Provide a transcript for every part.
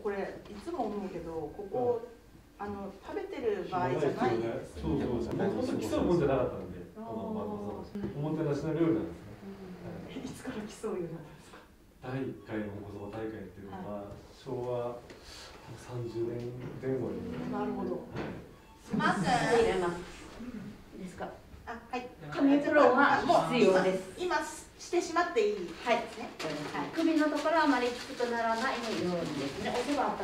これいつも思うけど、ここ食べてる場合じゃないんですよね。 そうそうそう。もともと競うもんじゃなかったんで、おもてなしの料理なんですね。 いつから競うようになったんですか。 第1回のおこそば大会っていうのは昭和30年前後に。 なるほど。 マー君入れますですか。 あ、はい。 紙プロは必要です。 今してしまっていいですね。 首のところはあまりきつくならないようにですね。おそばあった。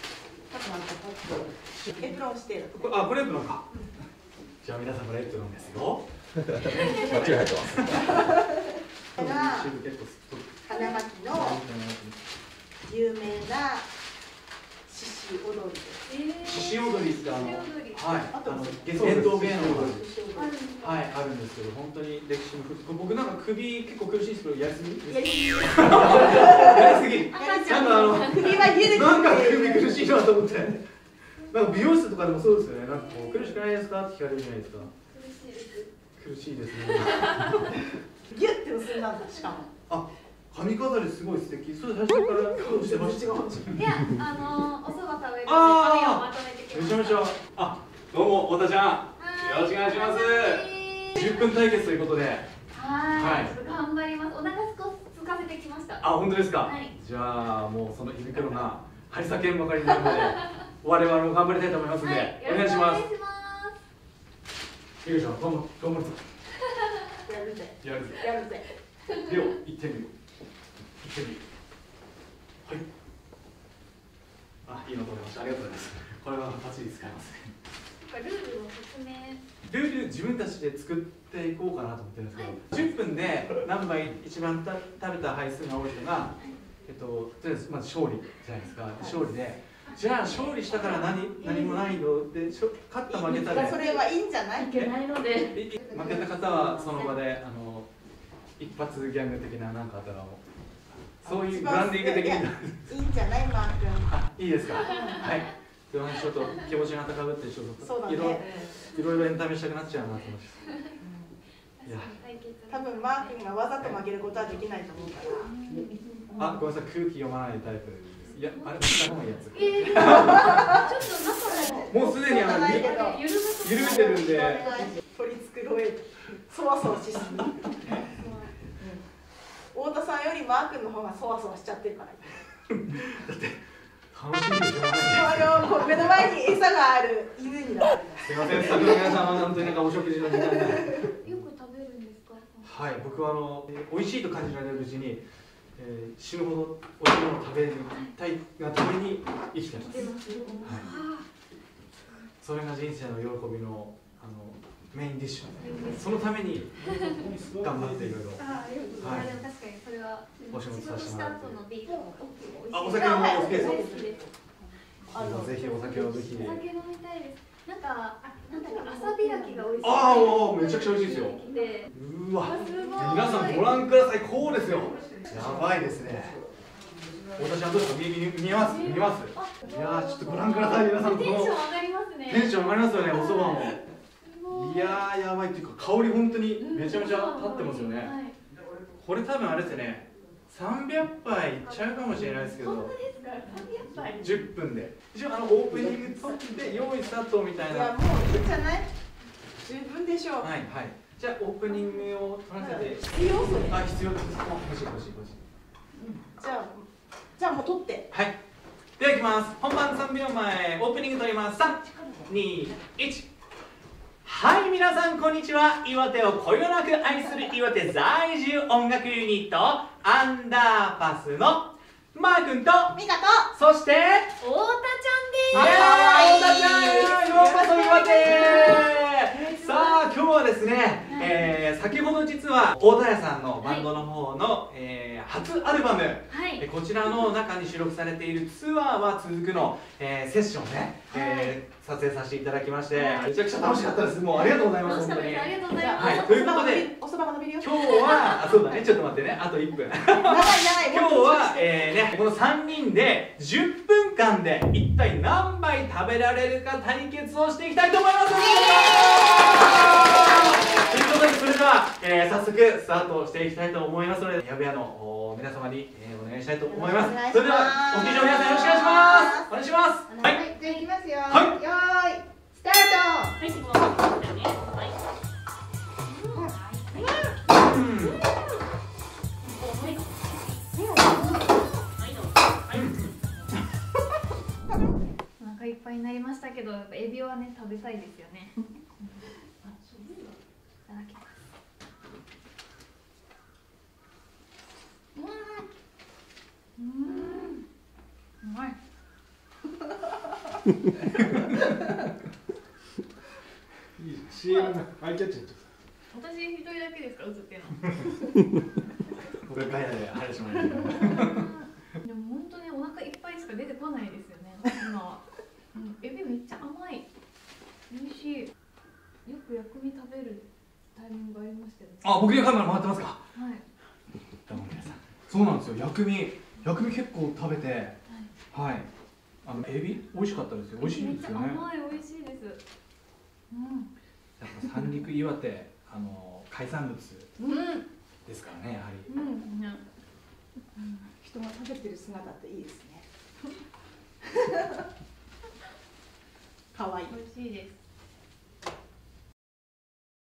エプロンしてる。 あ、これエプロンか。じゃあ皆さんこれエプロンですよ。 間違えてます。 これが花巻の有名な獅子踊りです。 獅子踊りって伝統芸能があるんですけど、本当に歴史の僕なんか首結構苦しいですけど、やりすぎ？やりすぎ。 首は緩い。 なんか首苦しいなと思って。なんか美容室とかでもそうですよね。なんかこう苦しくないですかって聞かれるじゃないですか。苦しいですね。 ギュッて結んだんだ、しかも。 あ、髪飾りすごい素敵。それ最初から苦労してました。 いや、お蕎麦食べる髪をまとめてきました。 めちゃめちゃ。あ、どうも、太田ちゃん。よろしくお願いします。10分対決ということで。 はい。頑張ります。お腹すかせてきました。 あ、本当ですか。じゃあ、もうその胃袋が張り裂けんばかりになるので、我々も頑張りたいと思いますので、お願いします。ゆうちゃん、頑張るぞ。 やるぜ。 やるぜ。 やるぜ。 では、行ってみよう。行ってみよう。はい。あ、いいの取れました。ありがとうございます。これはバッチリ使いますね。 ルールの説明。 ルール自分たちで作っていこうかなと思ってるんですけど、10分で何杯一番食べた杯数が多い人が、とりあえずまず勝利じゃないですか。勝利で。じゃあ勝利したから何もないので、勝った負けたで。 それはいいんじゃない？ いけないので。 負けた方はその場で一発ギャグ的な何かあったらそういうブランディング的にいいんじゃないマー君。 あ、いいですか。はい。でもちょっと気持ちが高ぶってちょっといろいろエンタメしたくなっちゃうなと思って。いや。 多分マー君がわざと負けることはできないと思うから。 あ、ごめんなさい、空気読まないタイプです。いや、あれ使った方がいいやつ。 ちょっと中もうすでに緩めてるんで。 取り繕え、そわそわしすぎ。太田さんよりマー君の方がそわそわしちゃってるから。 だって楽しみでしょうがない。 目の前に餌がある犬になってます。 すみません、スタッフの皆さんは本当になんかお食事の時間で。 よく食べるんですか？ はい、僕は美味しいと感じられるうちに、死ぬほど美味しいものを食べたいがために生きてます。はい。それが人生の喜びのメインディッシュ。そのために頑張っていろいろ。 はい。確かにそれはお仕事させてもらって。 あ、 お酒もお好きです。ぜひお酒をぜひ。 お酒飲みたいです。なんか朝開きが美味しい。 ああ、めちゃくちゃ美味しいですよ。うわ、皆さんご覧ください。こうですよ。やばいですね。私はどうですか？見えます？見えます？いやー、ちょっとご覧ください。皆さん、 テンション上がりますね。 テンション上がりますよね、お蕎麦も。いやー、やばいっていうか、香り本当にめちゃめちゃ立ってますよね。これ多分あれですよね。300杯いっちゃうかもしれないですけど、10分で。一応オープニング撮って用意スタートみたいな。 いや、もういいんじゃない？十分でしょう。 はいはい。じゃあオープニングを撮らせて。 必要それ。 あ、必要です。欲しい。 じゃあもう撮って。 はい。では行きます。本番3秒前、オープニング撮ります。3、2、1。はい、皆さんこんにちは。岩手をこよなく愛する岩手在住音楽ユニットアンダーパスのマー君とミカと、 そして太田ちゃんです。 太田ちゃん、ようこそ岩手。さあ今日はですね、先ほど実は太田屋さんのバンドの方の、初アルバム、こちらの中に収録されているツアーは続くの、セッションをね、撮影させていただきまして、めちゃくちゃ楽しかったです。もうありがとうございます。本当に。 ありがとうございます。 はい、ということで、 おそばが伸びるよ。 今日は、そうだね、ちょっと待ってね、あと1分。今日は、この3人で10分間で一体何杯食べられるか対決をしていきたいと思います。ということで、それでは、早速スタートしていきたいと思いますので、やぶやの皆様に、お願いしたいと思います。それでは、お聞きの皆さんよろしくお願いします。 願いします。 はい、じゃあいきますよ。 はいよーい、スターはい、もうましたよね。はい。お腹いっぱいになりましたけど、やっぱエビはね食べたいですよね。いただきます。うまい。 いい CM のアイキャッチ。 私一人だけですか映ってるの。 俺ガヤで晴れしまいました。 でも本当にお腹いっぱいしか出てこないですよね。今は。エビめっちゃ甘い。美味しい。よく薬味食べるタイミングありましたよね。 あ、僕にカメラ回ってますか。 はい。 どうも皆さん。そうなんですよ。薬味結構食べて、はい。エビ美味しかったですよ。美味しいですよね。 めっちゃ甘い、美味しいです。 やっぱ三陸岩手海産物ですからね、やはり。 人が食べてる姿っていいですね。可愛い。 美味しいです。